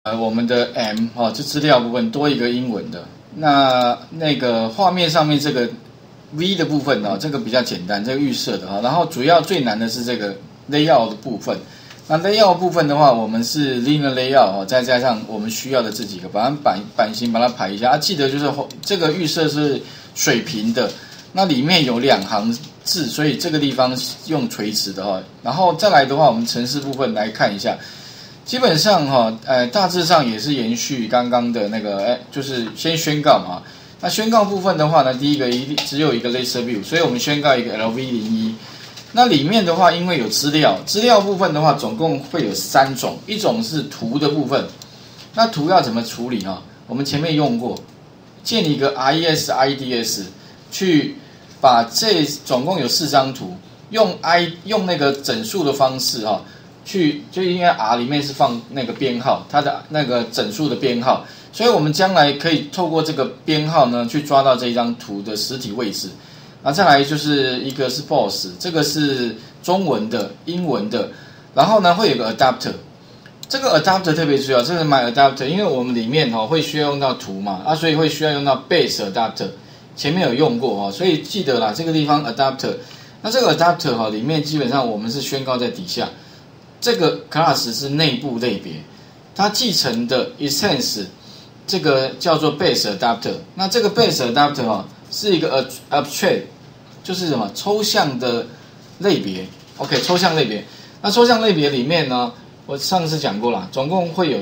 我们的 M 这资料部分多一个英文的。那个画面上面这个 V 的部分这个比较简单，这个预设的然后主要最难的是这个 layout 的部分。那 layout 部分的话，我们是 linear layout 再加上我们需要的这几个，把它版型把它排一下记得就是这个预设是水平的，那里面有2行字，所以这个地方用垂直的然后再来的话，我们程式部分来看一下。基本上大致上也是延续刚刚的那个，就是先宣告嘛。那宣告部分的话呢，第一个只有一个 laser view， 所以我们宣告一个 LV01。那里面的话，因为有资料部分的话，总共会有3种，一种是图的部分。那图要怎么处理我们前面用过，建一个 RES-IDS 去把这总共有4张图，用那个整数的方式就因为 R 里面是放那个编号，它的那个整数的编号，所以我们将来可以透过这个编号呢，去抓到这一张图的实体位置。再来就是一个是 boss， 这个是中文的、英文的，然后呢会有个 adapter， 这个 adapter 特别重要，这是 my adapter， 因为我们里面会需要用到图嘛，所以会需要用到 base adapter， 前面有用过所以记得啦，这个地方 adapter， 那这个 adapter 里面基本上我们是宣告在底下。这个 class 是内部类别，它继承的 essence 这个叫做 base adapter。那这个 base adapter 是一个 abstract， 就是什么抽象的类别。OK， 抽象类别。那抽象类别里面呢，我上次讲过了，总共会有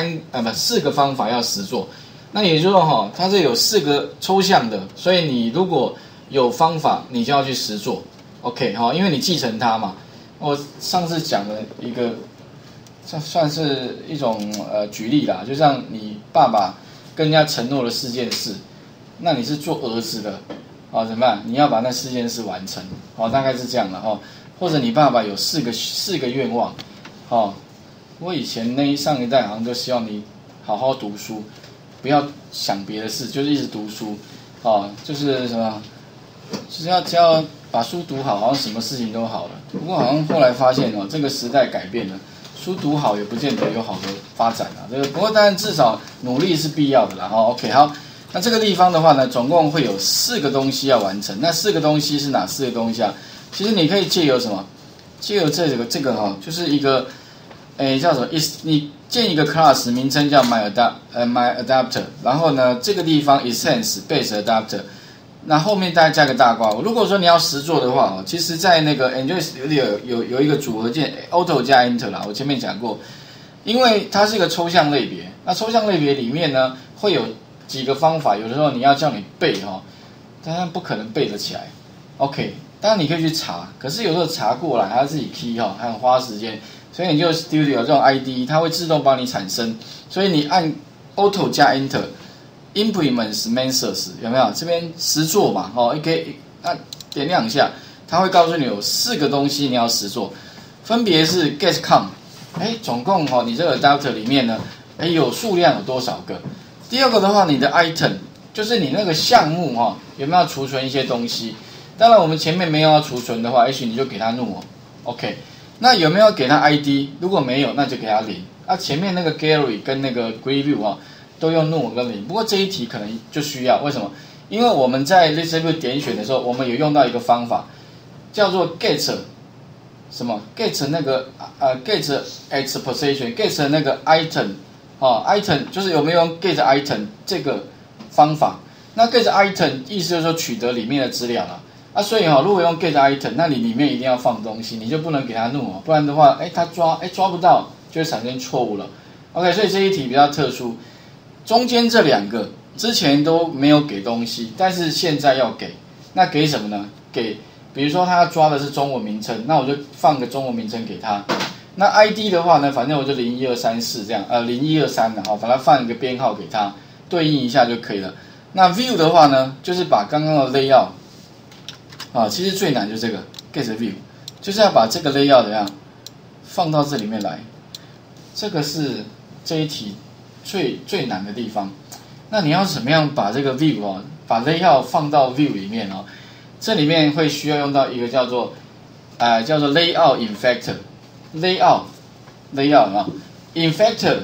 4个方法要实做。那也就是说它这有4个抽象的，所以你如果有方法，你就要去实做。OK 因为你继承它嘛。我上次讲的一个，算是一种举例啦，就像你爸爸跟人家承诺了4件事，那你是做儿子的怎么办？你要把那4件事完成大概是这样的或者你爸爸有4个愿望我以前上一代好像都希望你好好读书，不要想别的事，就是一直读书就是什么，就是只要把书读好，好像什么事情都好了。不过好像后来发现这个时代改变了，书读好也不见得有好的发展不过当然至少努力是必要的啦OK 好，那这个地方的话呢，总共会有4个东西要完成。那4个东西是哪4个东西其实你可以借由什么？借由这个就是一个叫什么？你建一个 class 名称叫 my adapter， 然后呢这个地方 essence base adapter。那后面大家加个大括弧。如果说你要实做的话其实在那个 Enjoy Studio 有一个组合键 Auto 加 Enter 啦，我前面讲过，因为它是一个抽象类别。那抽象类别里面呢，会有几个方法，有的时候你要叫你背当然不可能背得起来。OK， 当然你可以去查，可是有时候查过来还要自己 key 还很花时间，所以你就 Studio 这种 IDE 它会自动帮你产生，所以你按 Auto 加 Enter。Implements Measures 有没有？这边实做嘛OK， 那点亮一下，它会告诉你有4个东西你要实做，分别是 getCount， 总共你这个 adapter 里面呢有数量有多少个？第二个的话，你的 item 就是你那个项目有没有储存一些东西？当然我们前面没有要储存的话，也许你就给它 null OK。那有没有给它 ID？ 如果没有，那就给它0。前面那个 gallery 跟那个 grid view都用 null 跟0，不过这一题可能就需要，为什么？因为我们在 list view 点选的时候，我们有用到一个方法，叫做 get 什么 get 那个get x position get 那个 item item 就是有没有用 get item 这个方法？那 get item 意思就是说取得里面的资料了所以如果用 get item， 那你里面一定要放东西，你就不能给它 null不然的话它抓不到，就会产生错误了。OK， 所以这一题比较特殊。中间这2个之前都没有给东西，但是现在要给，那给什么呢？给，比如说他抓的是中文名称，那我就放个中文名称给他。那 ID 的话呢，反正我就01234这样，0123把它放一个编号给他，对应一下就可以了。那 View 的话呢，就是把刚刚的 Layout 其实最难就是这个 Get View， 就是要把这个 Layout 怎样放到这里面来，这个是这一题最难的地方。那你要怎么样把这个 view 把 layout 放到 view 里面这里面会需要用到一个叫做layout infactor layout infactor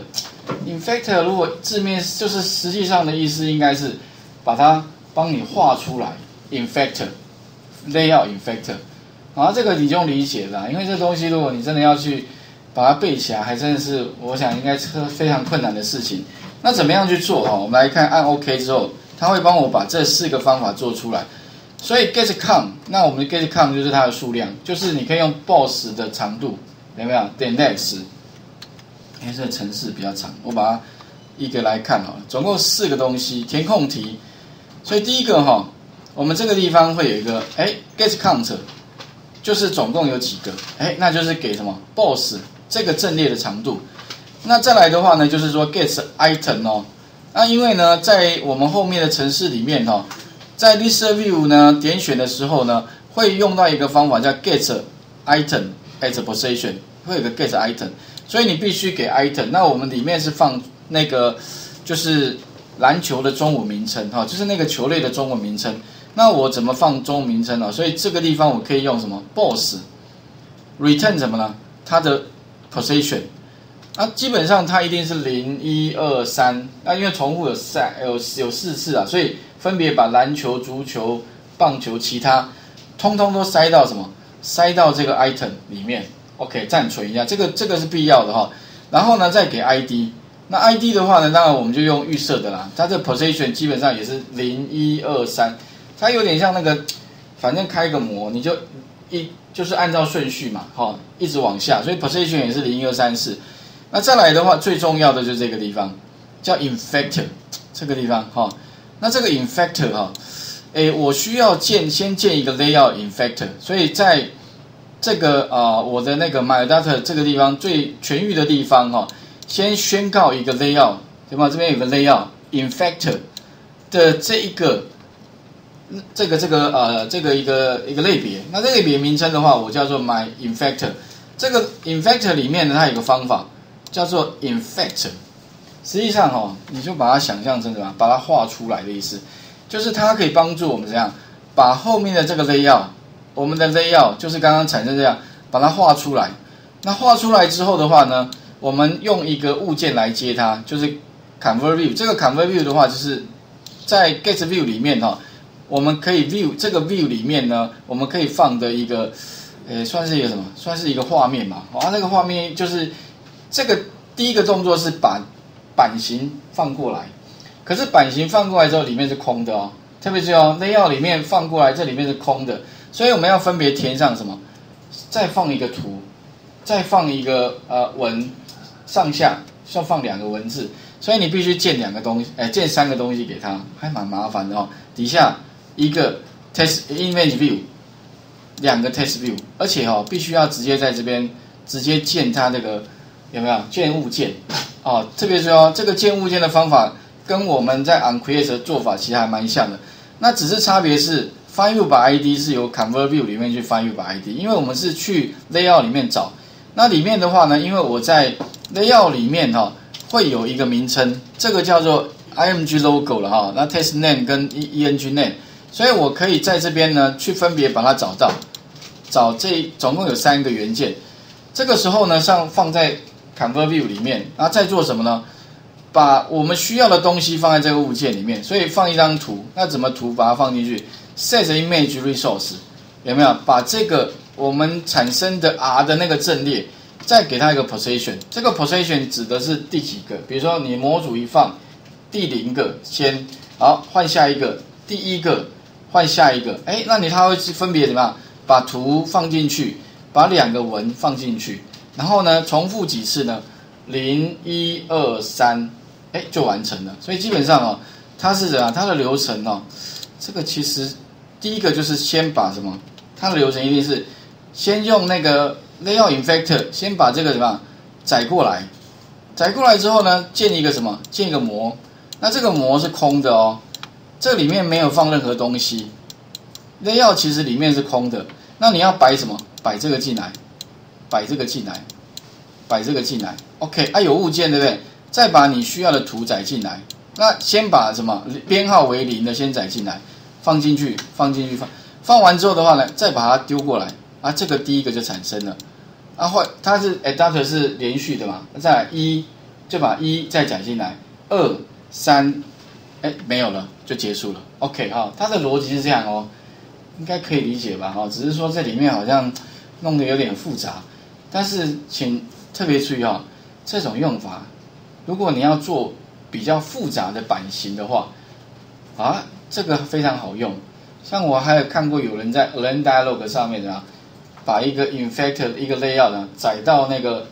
infactor 如果字面就是实际上的意思应该是把它帮你画出来 infactor layout infactor， 然后这个你就用理解的啦，因为这东西如果你真的要去把它背起来，还真的是我想应该是非常困难的事情。那怎么样去做哈？我们来看按 OK 之后，它会帮我把这4个方法做出来。所以 get count， 那我们的 get count 就是它的数量，就是你可以用 boss 的长度，有没有？点 next， 因为这个程式比较长，我把它一个来看好了，总共4个东西，填空题。所以第一个哈，我们这个地方会有一个get count， 就是总共有几个，那就是给什么 boss 这个阵列的长度。那再来的话呢，就是说 get item 哦，那因为呢，在我们后面的程式里面哈。在 list view 呢点选的时候呢，会用到一个方法叫 get item at position， 会有个 get item， 所以你必须给 item。那我们里面是放那个就是篮球的中文名称哈，就是那个球类的中文名称。那我怎么放中文名称呢？所以这个地方我可以用什么 boss return 什么呢？它的 position。基本上它一定是0、1、2、3，那因为重复有4次啊，所以分别把篮球、足球、棒球、其他，通通都塞到什么？塞到这个 item 里面。OK， 暂存一下，这个是必要的哈。然后呢，再给 ID。那 ID 的话呢，当然我们就用预设的啦。它这 position 基本上也是0、1、2、3，它有点像那个，反正开个模，你就是按照顺序嘛，一直往下，所以 position 也是0、1、2、3、4。那再来的话，最重要的就是这个地方，叫 infactor， 这个地方哈。那这个 infactor 哈，我需要先建一个 layout infactor， 所以在这个我的那个 MyAdapter 这个地方最全域的地方哈，先宣告一个 layout， 对吧？这边有个 layout infactor 的这一个一个类别。那这个类别名称的话，我叫做 MyInfactor。这个 infactor 里面呢，它有个方法。叫做 infactor， 实际上你就把它想象成什么？把它画出来的意思，就是它可以帮助我们怎样把后面的这个 layout， 我们的 layout 就是刚刚产生这样，把它画出来。那画出来之后的话呢，我们用一个物件来接它，就是 convert view。这个 convert view 的话，就是在 get view 里面我们可以 view 这个 view 里面呢，我们可以放的一个，算是一个什么？算是一个画面嘛。那个画面就是。这个第一个动作是把版型放过来，可是版型放过来之后里面是空的哦，特别是layout 里面放过来，这里面是空的，所以我们要分别填上什么？再放一个图，再放一个文，上下要放2个文字，所以你必须建2个东西，建3个东西给它，还蛮麻烦的哦。底下一个 test image view， 2个 test view， 而且必须要直接在这边直接建它这个。有没有建物件？特别是这个建物件的方法跟我们在 onCreate 的做法其实还蛮像的。那只是差别是 find view by ID 是由 convert view 里面去 find view by ID， 因为我们是去 layout 里面找。那里面的话呢，因为我在 layout 里面会有一个名称，这个叫做 img logo 了那 test name 跟 eng name， 所以我可以在这边呢去分别把它找到，找这总共有3个元件。这个时候呢，放在convert view 里面，然后再做什么呢？把我们需要的东西放在这个物件里面，所以放一张图。那怎么图把它放进去 ？set image resource 有没有？把这个我们产生的 R 的那个阵列，再给它一个 position。这个 position 指的是第几个？比如说你模组一放，第0个先，好换下一个，第1个换下一个。那它会分别怎么样？把图放进去，把2个文放进去。然后呢，重复几次呢？0、1、2、3，就完成了。所以基本上它是怎样？它的流程这个其实第一个就是先把什么？它的流程一定是先用那个 layout infactor 先把这个什么载过来，载过来之后呢，建一个什么？建一个模。那这个模是空的这里面没有放任何东西。layout 其实里面是空的，那你要摆什么？摆这个进来。摆这个进来，摆这个进来 ，OK， 有物件对不对？再把你需要的图载进来。那先把什么编号为0的先载进来，放进去，放完之后的话呢，再把它丢过来，这个第一个就产生了。它是 adapter 是连续的嘛？再来1、 就把1再载进来，2、3，哎，没有了，就结束了。OK 哈，它的逻辑是这样哦，应该可以理解吧？哈，只是说这里面好像弄得有点复杂，但是请特别注意哈，这种用法，如果你要做比较复杂的版型的话，啊，这个非常好用。像我还有看过有人在 Align Dialog 上面啊，把一个 Infactor 一个 layout 呢载到那个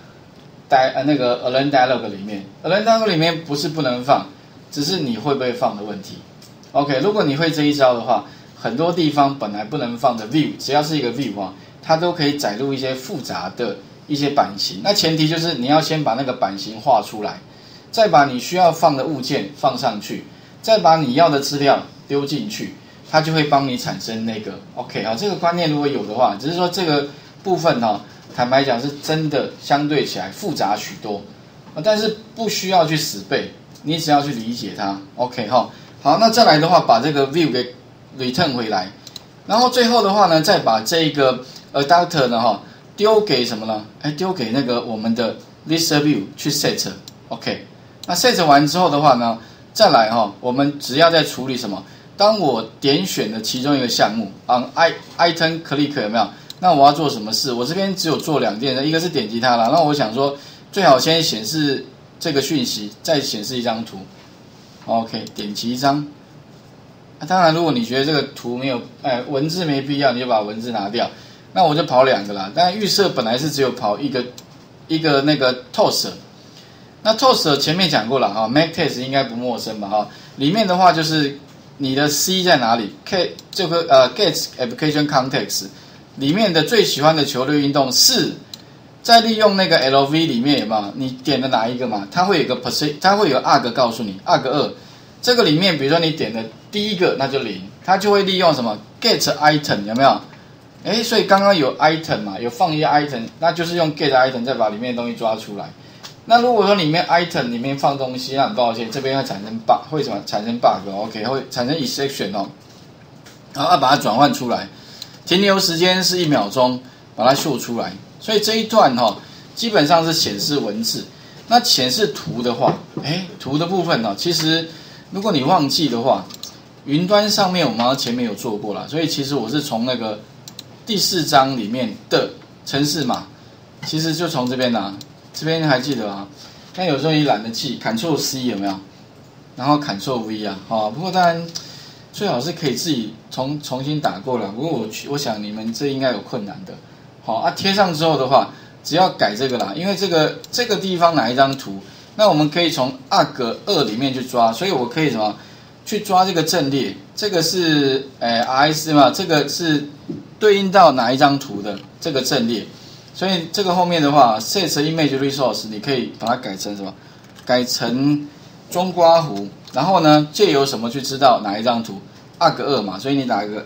Align Dialog 里面。Align Dialog 里面不是不能放，只是你会不会放的问题。OK， 如果你会这一招的话，很多地方本来不能放的 View， 只要是一个 View 啊，它都可以载入一些复杂的一些版型。那前提就是你要先把那个版型画出来，再把你需要放的物件放上去，再把你要的资料丢进去，它就会帮你产生那个 OK 啊。这个观念如果有的话，只是说这个部分哈，坦白讲是真的相对起来复杂许多，但是不需要去死背，你只要去理解它 OK 哈。好，那再来的话，把这个 view 给 return 回来，然后最后的话呢，再把这个 adapter 呢哈丢给什么呢？哎，丢给那个我们的 list view 去 set OK。那 set 完之后的话呢，再来哈，我们只要再处理什么？当我点选的其中一个项目 on item click 有没有？那我要做什么事？我这边只有做2件，一个是点击它了，那我想说最好先显示这个讯息，再显示一张图。OK， 点击一张。当然，如果你觉得这个图没有，文字没必要，你就把文字拿掉。那我就跑2个啦。但预设本来是只有跑一个那个 toaster。那 toaster 前面讲过了哈 ，make test 应该不陌生吧哈。里面的话就是你的 C 在哪里？这个get application context 里面的最喜欢的球类运动是。再利用那个 LV 里面有没有？你点的哪一个嘛？它会有个 它会有 arg 告诉你 arg 2，这个里面比如说你点的第一个那就0，它就会利用什么 get item 有没有？哎，所以刚刚有 item 嘛，有放一些 item， 那就是用 get item 再把里面的东西抓出来。那如果说里面 item 里面放东西，那很抱歉，这边会产生 bug， 会什么产生 bug？OK， 会产生 exception 哦，然后要把它转换出来，停留时间是1秒钟，把它秀出来。所以这一段哈，基本上是显示文字。那显示图的话，图的部分呢，其实如果你忘记的话，云端上面我们前面有做过了，所以其实我是从那个第4章里面的程式码，其实就从这边拿，这边还记得啊？但有时候你懒得记 ，Ctrl C 有没有？然后 Ctrl V 啊，不过当然最好是可以自己重新打过了。不过我想你们这应该有困难的。好啊，贴上之后的话，只要改这个啦，因为这个地方哪一张图，那我们可以从 arg 2里面去抓，所以我可以什么去抓这个阵列，这个是RS 嘛，这个是对应到哪一张图的这个阵列，所以这个后面的话 set image resource 你可以把它改成什么？改成中括弧，然后呢借由什么去知道哪一张图 arg 2嘛，所以你打一个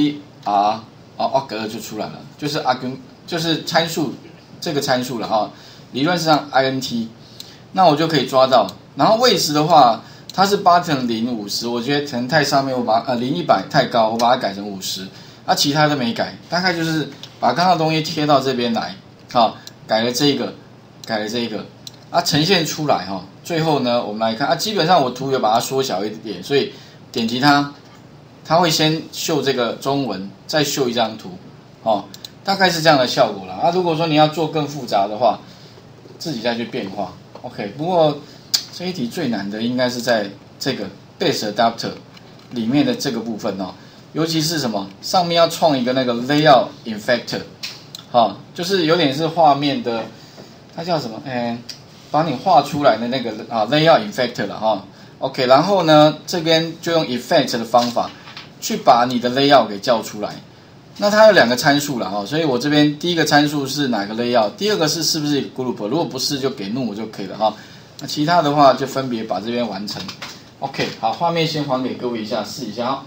AR arg 2就出来了，就是参数这个参数了哈，理论上 int， 那我就可以抓到。然后位置的话，它是 button 050，我觉得可能太上面，我把0100太高，我把它改成50，其他都没改，大概就是把刚刚的东西贴到这边来，改了这一个，呈现出来哈。最后呢，我们来看基本上我图有把它缩小一点，所以点击它，它会先秀这个中文，再秀一张图，大概是这样的效果啦。如果说你要做更复杂的话，自己再去变化。OK， 不过这一题最难的应该是在这个 base adapter 里面的这个部分尤其是什么，上面要创一个那个 layout infactor，就是有点是画面的，它叫什么？把你画出来的那个layout infactor 了OK， 然后呢，这边就用 effect 的方法去把你的 layout 给叫出来。那它有2个参数了所以我这边第一个参数是哪个 layout， 第二个是不是一个 group， 如果不是就给 null 就可以了那其他的话就分别把这边完成。OK， 好，画面先还给各位一下，试一下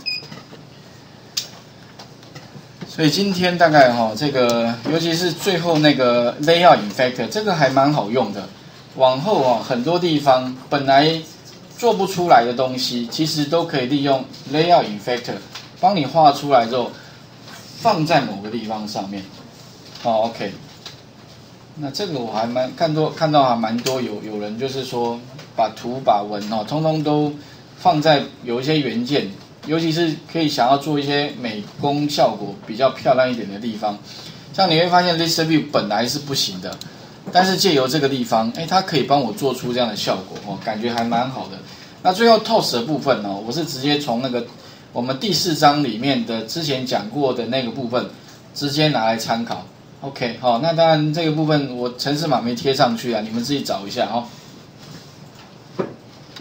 所以今天大概这个，尤其是最后那个 layout infactor， 这个还蛮好用的。往后很多地方本来做不出来的东西，其实都可以利用 layout infactor 帮你画出来之后，放在某个地方上面。OK。 那这个我还看到还蛮多有人就是说把图把文通通都放在有一些元件，尤其是可以想要做一些美工效果比较漂亮一点的地方，像你会发现 List View 本来是不行的，但是借由这个地方，它可以帮我做出这样的效果感觉还蛮好的。那最后 Toast 的部分我是直接从那个我们第4章里面的之前讲过的那个部分直接拿来参考。OK， 那当然这个部分我程式码没贴上去啊，你们自己找一下